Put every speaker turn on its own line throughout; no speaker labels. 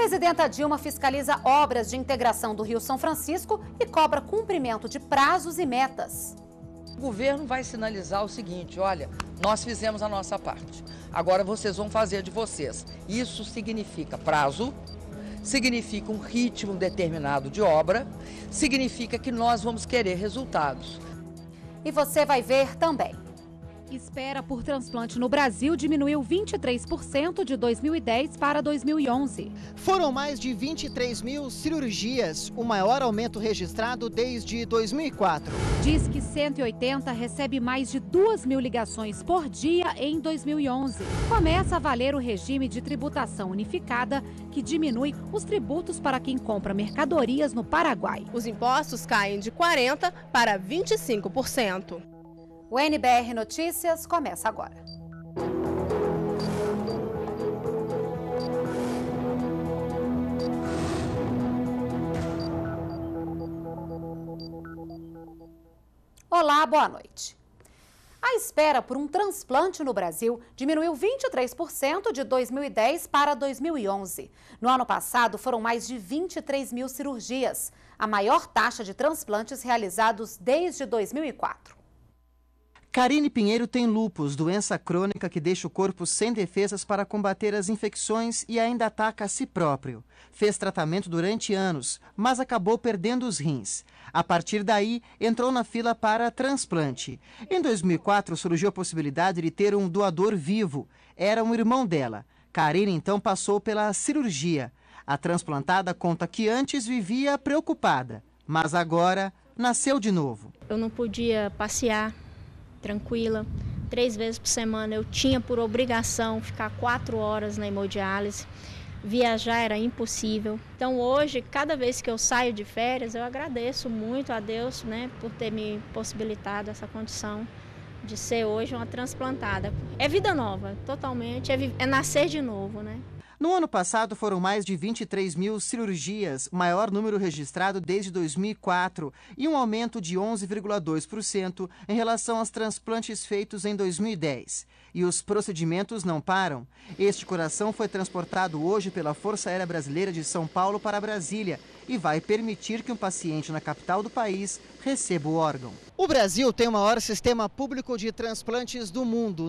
Presidenta Dilma fiscaliza obras de integração do Rio São Francisco e cobra cumprimento de prazos e metas.
O governo vai sinalizar o seguinte: olha, nós fizemos a nossa parte, agora vocês vão fazer a de vocês. Isso significa prazo, significa um ritmo determinado de obra, significa que nós vamos querer resultados.
E você vai ver também. Espera por transplante no Brasil diminuiu 23% de 2010 para 2011.
Foram mais de 23 mil cirurgias, o maior aumento registrado desde 2004.
Diz que 180 recebe mais de 2 mil ligações por dia em 2011. Começa a valer o regime de tributação unificada, que diminui os tributos para quem compra mercadorias no Paraguai.
Os impostos caem de 40% para 25%.
O NBR Notícias começa agora. Olá, boa noite. A espera por um transplante no Brasil diminuiu 23% de 2010 para 2011. No ano passado, foram mais de 23 mil cirurgias, a maior taxa de transplantes realizados desde 2004.
Karine Pinheiro tem lúpus, doença crônica que deixa o corpo sem defesas para combater as infecções e ainda ataca a si próprio. Fez tratamento durante anos, mas acabou perdendo os rins. A partir daí, entrou na fila para transplante. Em 2004, surgiu a possibilidade de ter um doador vivo. Era um irmão dela. Karine, então, passou pela cirurgia. A transplantada conta que antes vivia preocupada, mas agora nasceu de novo.
Eu não podia passear tranquila, 3 vezes por semana eu tinha por obrigação ficar 4 horas na hemodiálise, viajar era impossível. Então hoje, cada vez que eu saio de férias, eu agradeço muito a Deus, né, por ter me possibilitado essa condição de ser hoje uma transplantada. É vida nova, totalmente, é nascer de novo, né?
No ano passado, foram mais de 23 mil cirurgias, o maior número registrado desde 2004, e um aumento de 11,2% em relação aos transplantes feitos em 2010. E os procedimentos não param. Este coração foi transportado hoje pela Força Aérea Brasileira de São Paulo para Brasília e vai permitir que um paciente na capital do país receba o órgão. O Brasil tem o maior sistema público de transplantes do mundo.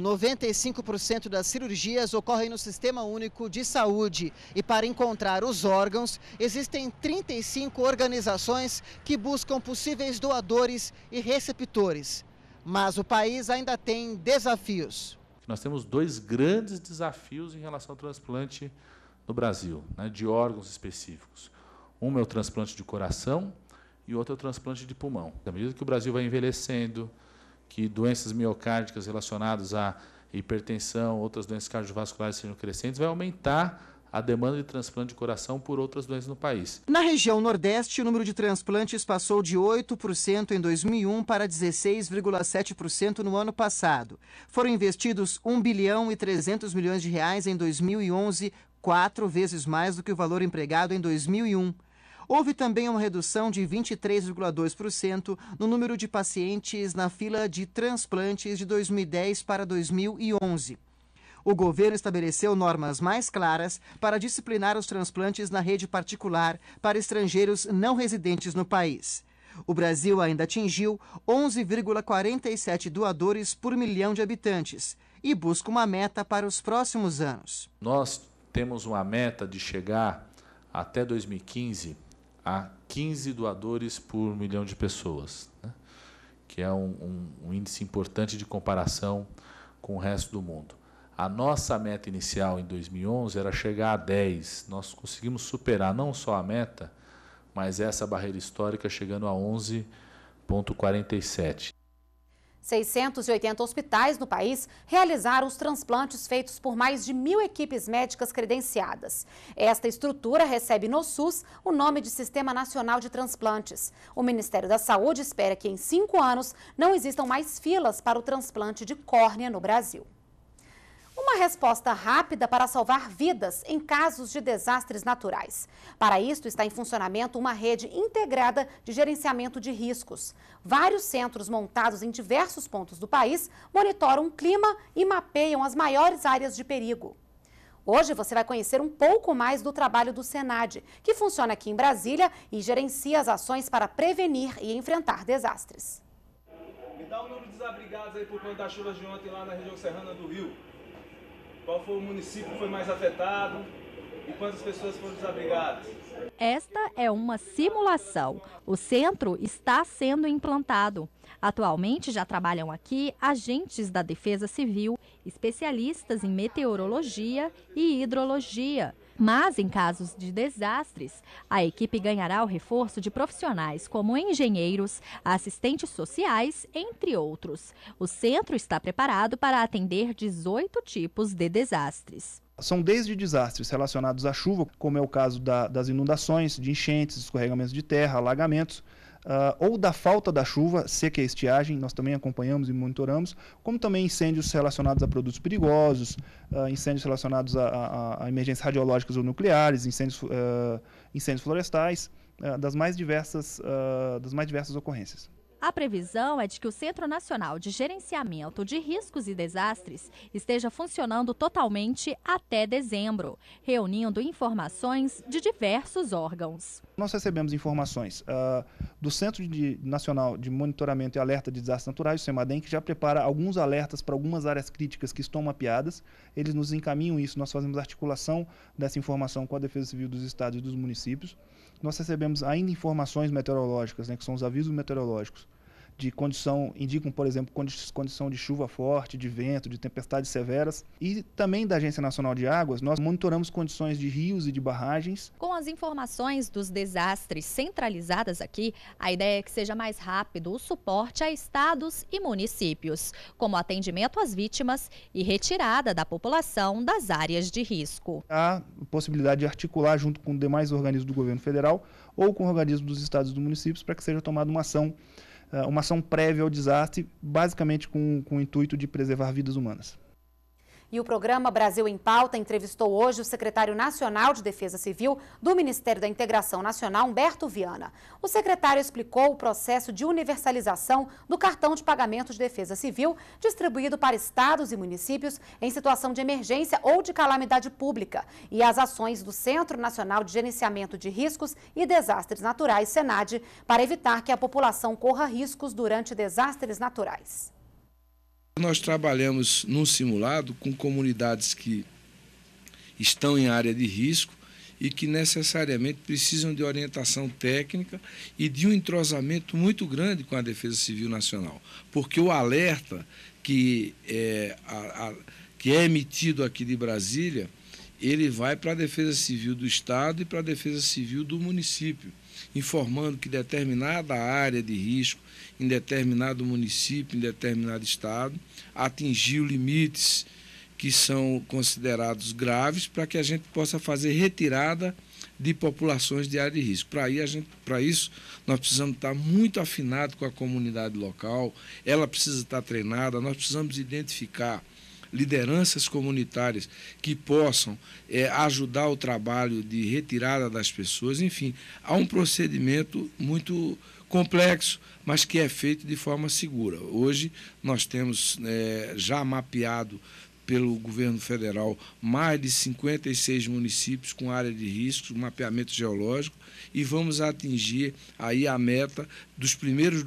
95% das cirurgias ocorrem no Sistema Único de Saúde. E para encontrar os órgãos, existem 35 organizações que buscam possíveis doadores e receptores. Mas o país ainda tem desafios.
Nós temos 2 grandes desafios em relação ao transplante no Brasil, né, de órgãos específicos. Um é o transplante de coração e outro é o transplante de pulmão. À medida que o Brasil vai envelhecendo, que doenças miocárdicas relacionadas à hipertensão, outras doenças cardiovasculares sejam crescentes, vai aumentar a demanda de transplante de coração por outras doenças no país.
Na região Nordeste, o número de transplantes passou de 8% em 2001 para 16,7% no ano passado. Foram investidos R$ 1 bilhão e 300 milhões de reais em 2011, 4 vezes mais do que o valor empregado em 2001. Houve também uma redução de 23,2% no número de pacientes na fila de transplantes de 2010 para 2011. O governo estabeleceu normas mais claras para disciplinar os transplantes na rede particular para estrangeiros não residentes no país. O Brasil ainda atingiu 11,47 doadores por milhão de habitantes e busca uma meta para os próximos anos.
Nós temos uma meta de chegar até 2015 a 15 doadores por milhão de pessoas, né? Que é um índice importante de comparação com o resto do mundo. A nossa meta inicial em 2011 era chegar a 10. Nós conseguimos superar não só a meta, mas essa barreira histórica, chegando a 11,47.
680 hospitais no país realizaram os transplantes feitos por mais de 1.000 equipes médicas credenciadas. Esta estrutura recebe no SUS o nome de Sistema Nacional de Transplantes. O Ministério da Saúde espera que em 5 anos não existam mais filas para o transplante de córnea no Brasil. Uma resposta rápida para salvar vidas em casos de desastres naturais. Para isso, está em funcionamento uma rede integrada de gerenciamento de riscos. Vários centros montados em diversos pontos do país monitoram o clima e mapeiam as maiores áreas de perigo. Hoje você vai conhecer um pouco mais do trabalho do Senad, que funciona aqui em Brasília e gerencia as ações para prevenir e enfrentar desastres.
Me dá o número de desabrigados aí por conta das chuvas de ontem lá na região serrana do Rio. Qual foi o município que foi mais afetado e quantas pessoas foram desabrigadas?
Esta é uma simulação. O centro está sendo implantado. Atualmente já trabalham aqui agentes da Defesa Civil, especialistas em meteorologia e hidrologia. Mas, em casos de desastres, a equipe ganhará o reforço de profissionais como engenheiros, assistentes sociais, entre outros. O centro está preparado para atender 18 tipos de desastres.
São desde desastres relacionados à chuva, como é o caso das inundações, de enchentes, escorregamentos de terra, alagamentos, ou da falta da chuva, seca e estiagem, nós também acompanhamos e monitoramos, como também incêndios relacionados a produtos perigosos, incêndios relacionados a emergências radiológicas ou nucleares, incêndios florestais, das mais diversas ocorrências.
A previsão é de que o Centro Nacional de Gerenciamento de Riscos e Desastres esteja funcionando totalmente até dezembro, reunindo informações de diversos órgãos.
Nós recebemos informações do Centro Nacional de Monitoramento e Alerta de Desastres Naturais, o CEMADEM, que já prepara alguns alertas para algumas áreas críticas que estão mapeadas. Eles nos encaminham isso, nós fazemos articulação dessa informação com a Defesa Civil dos estados e dos municípios. Nós recebemos ainda informações meteorológicas, que são os avisos meteorológicos de condição, indicam, por exemplo, condição de chuva forte, de vento, de tempestades severas. E também da Agência Nacional de Águas, nós monitoramos condições de rios e de barragens.
Com as informações dos desastres centralizadas aqui, a ideia é que seja mais rápido o suporte a estados e municípios, como atendimento às vítimas e retirada da população das áreas de risco.
Há possibilidade de articular junto com demais organismos do governo federal ou com organismos dos estados e dos municípios para que seja tomada uma ação prévia ao desastre, basicamente com o intuito de preservar vidas humanas.
E o programa Brasil em Pauta entrevistou hoje o secretário nacional de Defesa Civil do Ministério da Integração Nacional, Humberto Viana. O secretário explicou o processo de universalização do cartão de pagamento de defesa civil distribuído para estados e municípios em situação de emergência ou de calamidade pública e as ações do Centro Nacional de Gerenciamento de Riscos e Desastres Naturais, Senad, para evitar que a população corra riscos durante desastres naturais.
Nós trabalhamos num simulado com comunidades que estão em área de risco e que necessariamente precisam de orientação técnica e de um entrosamento muito grande com a Defesa Civil Nacional, porque o alerta que é emitido aqui de Brasília, ele vai para a Defesa Civil do Estado e para a Defesa Civil do município, informando que determinada área de risco, em determinado município, em determinado estado, atingiu limites que são considerados graves para que a gente possa fazer retirada de populações de área de risco. Para isso, nós precisamos estar muito afinados com a comunidade local, ela precisa estar treinada, nós precisamos identificar lideranças comunitárias que possam ajudar o trabalho de retirada das pessoas. Enfim, há um procedimento muito complexo, mas que é feito de forma segura. Hoje nós temos já mapeado pelo governo federal mais de 56 municípios com área de risco, mapeamento geológico, e vamos atingir aí a meta dos primeiros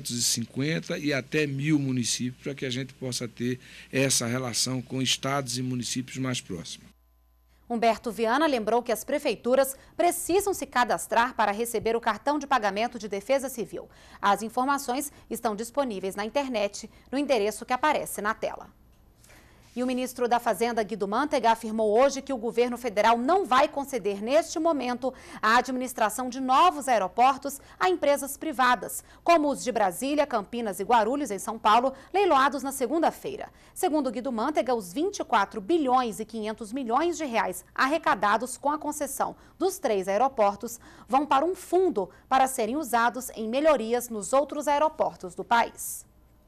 250 e até 1.000 municípios para que a gente possa ter essa relação com estados e municípios mais próximos.
Humberto Viana lembrou que as prefeituras precisam se cadastrar para receber o cartão de pagamento de defesa civil. As informações estão disponíveis na internet, no endereço que aparece na tela. E o ministro da Fazenda, Guido Mantega, afirmou hoje que o governo federal não vai conceder, neste momento, a administração de novos aeroportos a empresas privadas, como os de Brasília, Campinas e Guarulhos, em São Paulo, leiloados na segunda-feira. Segundo Guido Mantega, os 24 bilhões e 500 milhões de reais arrecadados com a concessão dos 3 aeroportos vão para um fundo para serem usados em melhorias nos outros aeroportos do país.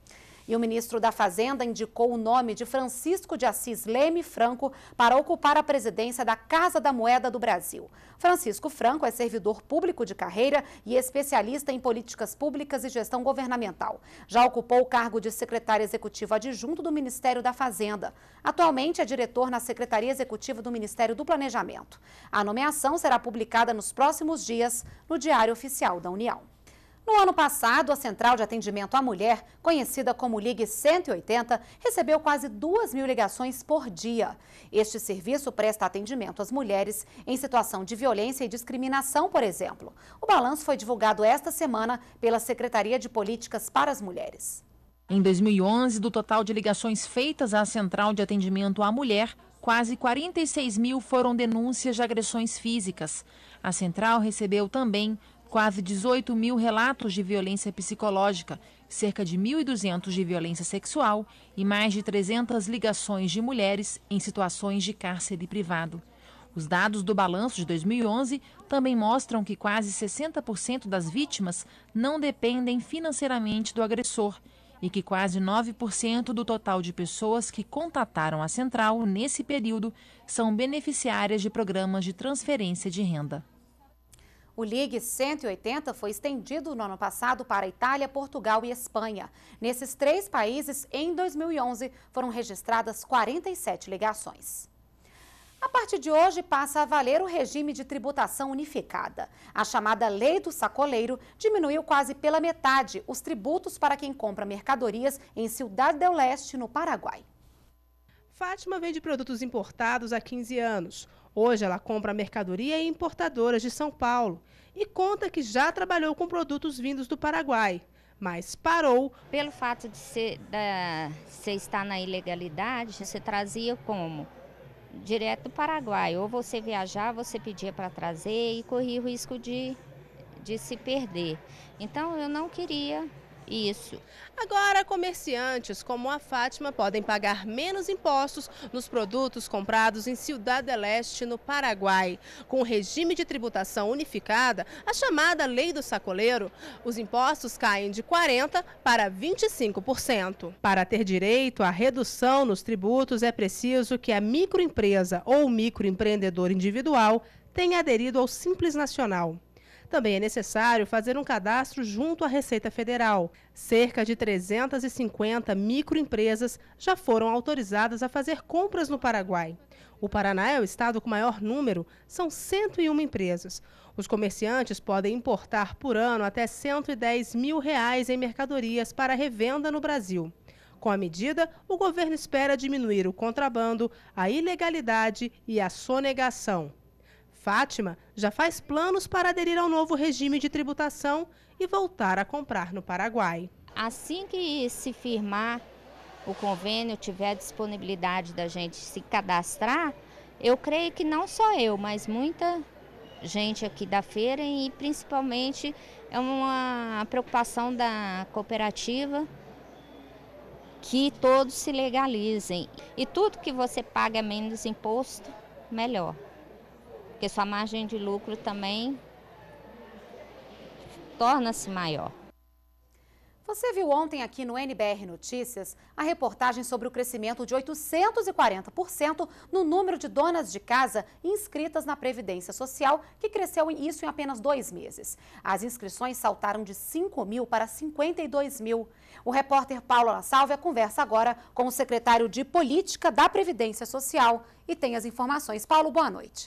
E o ministro da Fazenda indicou o nome de Francisco de Assis Leme Franco para ocupar a presidência da Casa da Moeda do Brasil. Francisco Franco é servidor público de carreira e especialista em políticas públicas e gestão governamental. Já ocupou o cargo de secretário executivo adjunto do Ministério da Fazenda. Atualmente é diretor na Secretaria Executiva do Ministério do Planejamento. A nomeação será publicada nos próximos dias no Diário Oficial da União. No ano passado, a Central de Atendimento à Mulher, conhecida como Ligue 180, recebeu quase 2.000 ligações por dia. Este serviço presta atendimento às mulheres em situação de violência e discriminação, por exemplo. O balanço foi divulgado esta semana pela Secretaria de Políticas para as Mulheres.
Em 2011, do total de ligações feitas à Central de Atendimento à Mulher, quase 46 mil foram denúncias de agressões físicas. A Central recebeu também quase 18 mil relatos de violência psicológica, cerca de 1.200 de violência sexual e mais de 300 ligações de mulheres em situações de cárcere privado. Os dados do balanço de 2011 também mostram que quase 60% das vítimas não dependem financeiramente do agressor e que quase 9% do total de pessoas que contataram a Central nesse período são beneficiárias de programas de transferência de renda.
O Ligue 180 foi estendido no ano passado para Itália, Portugal e Espanha. Nesses 3 países, em 2011, foram registradas 47 ligações. A partir de hoje, passa a valer o regime de tributação unificada. A chamada Lei do Sacoleiro diminuiu quase pela metade os tributos para quem compra mercadorias em Ciudad del Este, no Paraguai.
Fátima vende produtos importados há 15 anos. Hoje ela compra mercadoria em importadoras de São Paulo e conta que já trabalhou com produtos vindos do Paraguai, mas parou.
Pelo fato de você estar na ilegalidade, você trazia como? Direto do Paraguai. Ou você viajava, você pedia para trazer e corria o risco de se perder. Então eu não queria isso.
Agora, comerciantes como a Fátima podem pagar menos impostos nos produtos comprados em Ciudad del Este, no Paraguai. Com o regime de tributação unificada, a chamada Lei do Sacoleiro, os impostos caem de 40% para 25%. Para ter direito à redução nos tributos, é preciso que a microempresa ou microempreendedor individual tenha aderido ao Simples Nacional. Também é necessário fazer um cadastro junto à Receita Federal. Cerca de 350 microempresas já foram autorizadas a fazer compras no Paraguai. O Paraná é o estado com maior número, são 101 empresas. Os comerciantes podem importar por ano até R$110 mil em mercadorias para revenda no Brasil. Com a medida, o governo espera diminuir o contrabando, a ilegalidade e a sonegação. Fátima já faz planos para aderir ao novo regime de tributação e voltar a comprar no Paraguai.
Assim que se firmar o convênio, tiver a disponibilidade da gente se cadastrar, eu creio que não só eu, mas muita gente aqui da feira e principalmente é uma preocupação da cooperativa que todos se legalizem. E tudo que você paga menos imposto, melhor. Porque sua margem de lucro também torna-se maior.
Você viu ontem aqui no NBR Notícias a reportagem sobre o crescimento de 840% no número de donas de casa inscritas na Previdência Social, que cresceu isso em apenas 2 meses. As inscrições saltaram de 5 mil para 52 mil. O repórter Paulo La Sálvia conversa agora com o secretário de Política da Previdência Social e tem as informações. Paulo, boa noite.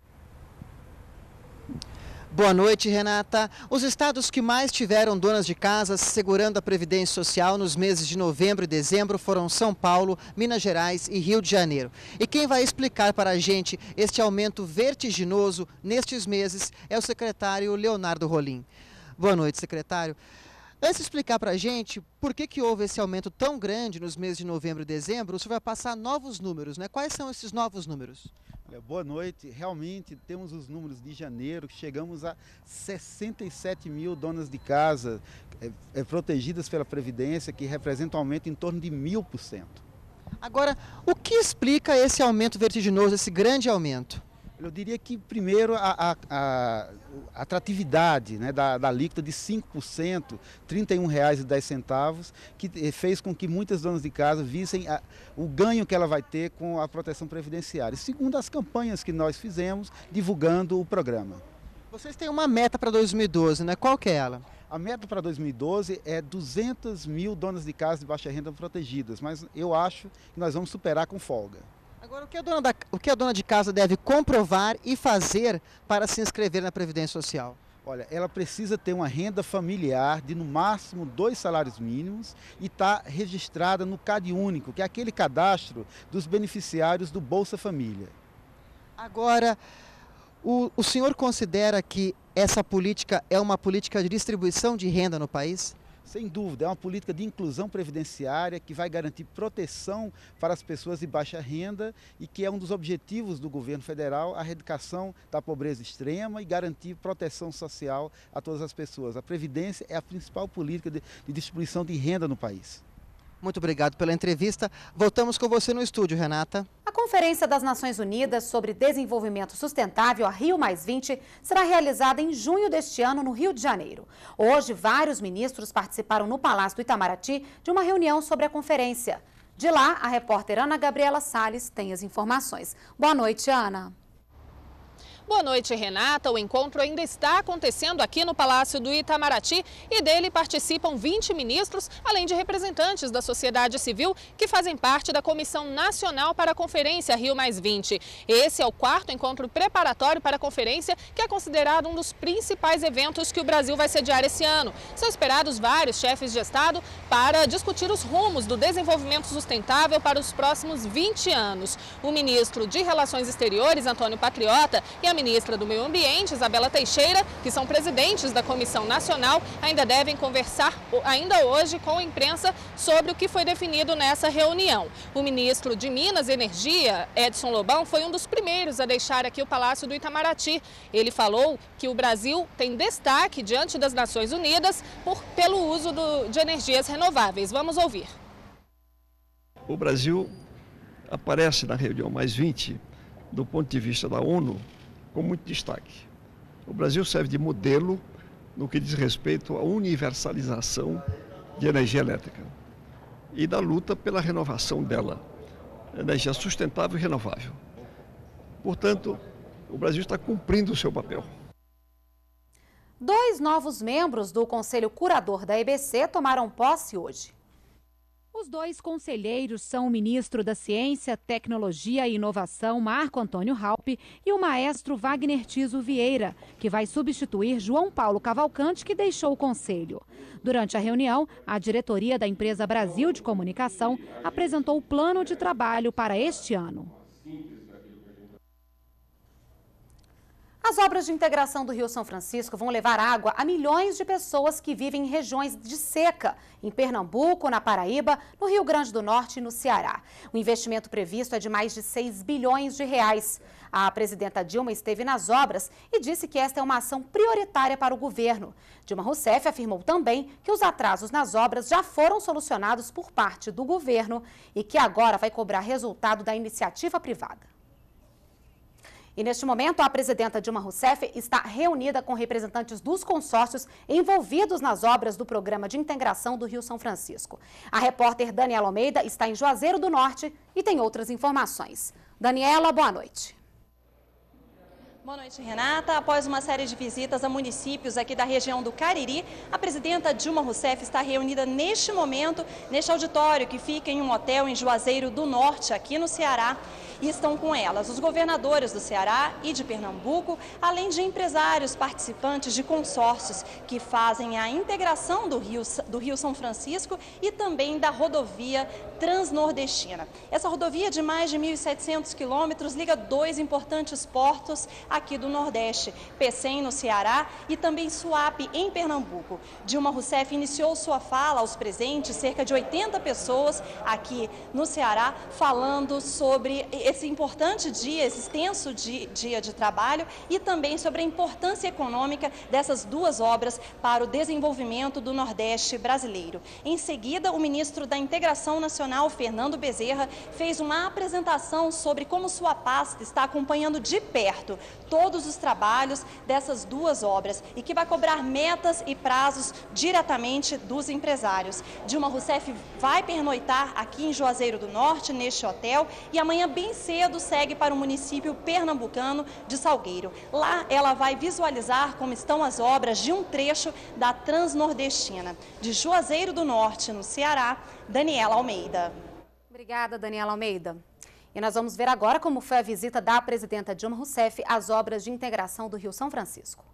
Boa noite, Renata. Os estados que mais tiveram donas de casas segurando a Previdência Social nos meses de novembro e dezembro foram São Paulo, Minas Gerais e Rio de Janeiro. E quem vai explicar para a gente este aumento vertiginoso nestes meses é o secretário Leonardo Rolim. Boa noite, secretário. Antes de explicar para a gente por que houve esse aumento tão grande nos meses de novembro e dezembro, o senhor vai passar novos números, né? Quais são esses novos números?
Boa noite. Realmente temos os números de janeiro, que chegamos a 67 mil donas de casa protegidas pela Previdência, que representa um aumento em torno de 1000%.
Agora, o que explica esse aumento vertiginoso, esse grande aumento?
Eu diria que, primeiro, a atratividade, né, da alíquota de 5%, R$ 31,10, que fez com que muitas donas de casa vissem o ganho que ela vai ter com a proteção previdenciária. Segundo, as campanhas que nós fizemos divulgando o programa.
Vocês têm uma meta para 2012, né? Qual que é ela?
A meta para 2012 é 200 mil donas de casa de baixa renda protegidas, mas eu acho que nós vamos superar com folga.
Agora, o que a dona de casa deve comprovar e fazer para se inscrever na Previdência Social?
Olha, ela precisa ter uma renda familiar de no máximo 2 salários mínimos e estar registrada no CadÚnico, que é aquele cadastro dos beneficiários do Bolsa Família.
Agora, o senhor considera que essa política é uma política de distribuição de renda no país?
Sem dúvida, é uma política de inclusão previdenciária que vai garantir proteção para as pessoas de baixa renda e que é um dos objetivos do governo federal, a erradicação da pobreza extrema e garantir proteção social a todas as pessoas. A Previdência é a principal política de distribuição de renda no país.
Muito obrigado pela entrevista. Voltamos com você no estúdio, Renata.
A Conferência das Nações Unidas sobre Desenvolvimento Sustentável, a Rio+20, será realizada em junho deste ano no Rio de Janeiro. Hoje, vários ministros participaram no Palácio do Itamaraty de uma reunião sobre a conferência. De lá, a repórter Ana Gabriela Salles tem as informações. Boa noite, Ana.
Boa noite, Renata. O encontro ainda está acontecendo aqui no Palácio do Itamaraty e dele participam 20 ministros, além de representantes da sociedade civil que fazem parte da Comissão Nacional para a Conferência Rio+20. Esse é o 4º encontro preparatório para a conferência, que é considerado um dos principais eventos que o Brasil vai sediar esse ano. São esperados vários chefes de Estado para discutir os rumos do desenvolvimento sustentável para os próximos 20 anos. O ministro de Relações Exteriores, Antônio Patriota, e a ministra do Meio Ambiente, Isabela Teixeira, que são presidentes da Comissão Nacional, ainda devem conversar ainda hoje com a imprensa sobre o que foi definido nessa reunião. O ministro de Minas e Energia, Edson Lobão, foi um dos primeiros a deixar aqui o Palácio do Itamaraty. Ele falou que o Brasil tem destaque diante das Nações Unidas pelo uso de energias renováveis. Vamos ouvir.
O Brasil aparece na reunião +20, do ponto de vista da ONU, com muito destaque. O Brasil serve de modelo no que diz respeito à universalização de energia elétrica e da luta pela renovação dela, energia sustentável e renovável. Portanto, o Brasil está cumprindo o seu papel.
2 novos membros do Conselho Curador da EBC tomaram posse hoje.
Os 2 conselheiros são o ministro da Ciência, Tecnologia e Inovação, Marco Antônio Raupp, e o maestro Wagner Tiso Vieira, que vai substituir João Paulo Cavalcante, que deixou o conselho. Durante a reunião, a diretoria da empresa Brasil de Comunicação apresentou o plano de trabalho para este ano.
As obras de integração do Rio São Francisco vão levar água a milhões de pessoas que vivem em regiões de seca, em Pernambuco, na Paraíba, no Rio Grande do Norte e no Ceará. O investimento previsto é de mais de 6 bilhões de reais. A presidenta Dilma esteve nas obras e disse que esta é uma ação prioritária para o governo. Dilma Rousseff afirmou também que os atrasos nas obras já foram solucionados por parte do governo e que agora vai cobrar resultado da iniciativa privada. E neste momento, a presidenta Dilma Rousseff está reunida com representantes dos consórcios envolvidos nas obras do Programa de Integração do Rio São Francisco. A repórter Daniela Almeida está em Juazeiro do Norte e tem outras informações. Daniela, boa noite.
Boa noite, Renata. Após uma série de visitas a municípios aqui da região do Cariri, a presidenta Dilma Rousseff está reunida neste momento, neste auditório que fica em um hotel em Juazeiro do Norte, aqui no Ceará. E estão com elas os governadores do Ceará e de Pernambuco, além de empresários participantes de consórcios que fazem a integração do Rio São Francisco e também da rodovia transnordestina. Essa rodovia de mais de 1.700 quilômetros liga 2 importantes portos aqui do Nordeste, Pecém no Ceará e também Suape em Pernambuco. Dilma Rousseff iniciou sua fala aos presentes, cerca de 80 pessoas aqui no Ceará, falando sobre esse importante dia, esse extenso dia de trabalho e também sobre a importância econômica dessas duas obras para o desenvolvimento do Nordeste brasileiro. Em seguida, o ministro da Integração Nacional, Fernando Bezerra, fez uma apresentação sobre como sua pasta está acompanhando de perto todos os trabalhos dessas duas obras e que vai cobrar metas e prazos diretamente dos empresários. Dilma Rousseff vai pernoitar aqui em Juazeiro do Norte, neste hotel, e amanhã bem cedo segue para o município pernambucano de Salgueiro. Lá ela vai visualizar como estão as obras de um trecho da Transnordestina. De Juazeiro do Norte, no Ceará, Daniela Almeida.
Obrigada, Daniela Almeida. E nós vamos ver agora como foi a visita da presidenta Dilma Rousseff às obras de integração do Rio São Francisco.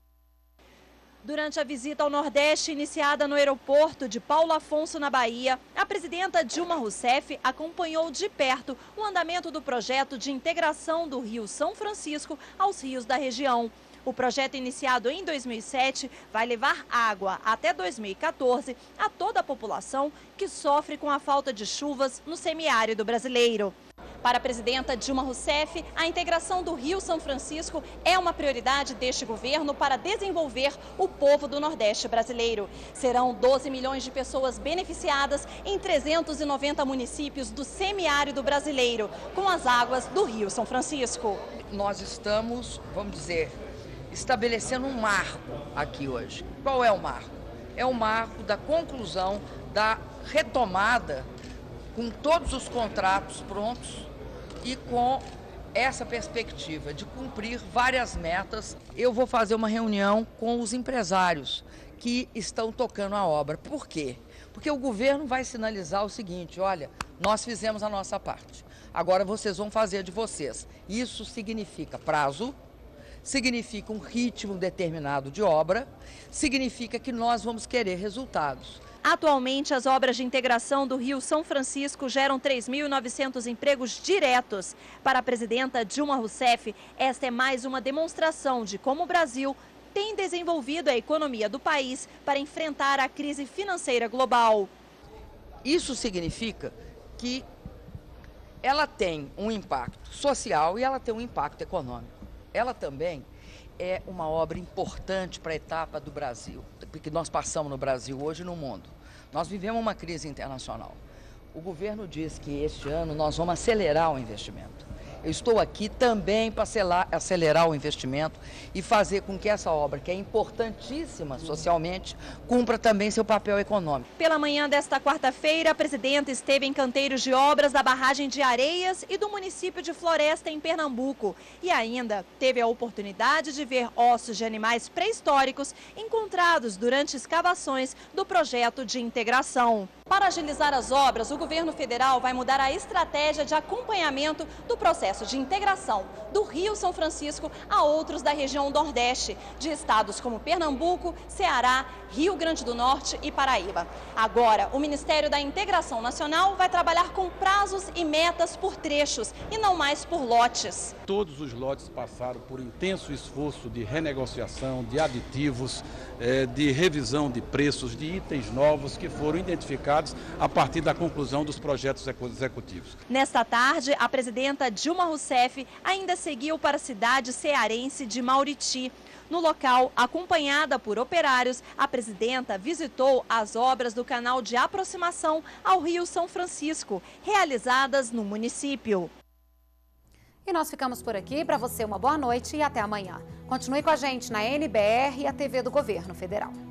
Durante a visita ao Nordeste, iniciada no aeroporto de Paulo Afonso, na Bahia, a presidenta Dilma Rousseff acompanhou de perto o andamento do projeto de integração do Rio São Francisco aos rios da região. O projeto, iniciado em 2007, vai levar água até 2014 a toda a população que sofre com a falta de chuvas no semiárido brasileiro. Para a presidenta Dilma Rousseff, a integração do Rio São Francisco é uma prioridade deste governo para desenvolver o povo do Nordeste brasileiro. Serão 12 milhões de pessoas beneficiadas em 390 municípios do semiárido brasileiro, com as águas do Rio São Francisco.
Nós estamos, vamos dizer, estabelecendo um marco aqui hoje. Qual é o marco? É o marco da conclusão, da retomada, com todos os contratos prontos e com essa perspectiva de cumprir várias metas. Eu vou fazer uma reunião com os empresários que estão tocando a obra. Por quê? Porque o governo vai sinalizar o seguinte: olha, nós fizemos a nossa parte, agora vocês vão fazer de vocês. Isso significa prazo, significa um ritmo determinado de obra, significa que nós vamos querer resultados.
Atualmente, as obras de integração do Rio São Francisco geram 3.900 empregos diretos. Para a presidenta Dilma Rousseff, esta é mais uma demonstração de como o Brasil tem desenvolvido a economia do país para enfrentar a crise financeira global.
Isso significa que ela tem um impacto social e ela tem um impacto econômico. Ela também é uma obra importante para a etapa do Brasil, que nós passamos no Brasil hoje e no mundo. Nós vivemos uma crise internacional. O governo diz que este ano nós vamos acelerar o investimento. Eu estou aqui também para acelerar o investimento e fazer com que essa obra, que é importantíssima socialmente, cumpra também seu papel econômico.
Pela manhã desta quarta-feira, a presidenta esteve em canteiros de obras da barragem de Areias e do município de Floresta, em Pernambuco. E ainda teve a oportunidade de ver ossos de animais pré-históricos encontrados durante escavações do projeto de integração. Para agilizar as obras, o governo federal vai mudar a estratégia de acompanhamento do processo de integração do Rio São Francisco a outros da região Nordeste, de estados como Pernambuco, Ceará, Rio Grande do Norte e Paraíba. Agora, o Ministério da Integração Nacional vai trabalhar com prazos e metas por trechos e não mais por lotes.
Todos os lotes passaram por intenso esforço de renegociação, de aditivos, de revisão de preços, de itens novos que foram identificados a partir da conclusão dos projetos executivos.
Nesta tarde, a presidenta Dilma Rousseff ainda seguiu para a cidade cearense de Mauriti. No local, acompanhada por operários, a presidenta visitou as obras do canal de aproximação ao Rio São Francisco, realizadas no município.
E nós ficamos por aqui. Para você, uma boa noite e até amanhã. Continue com a gente na NBR e a TV do Governo Federal.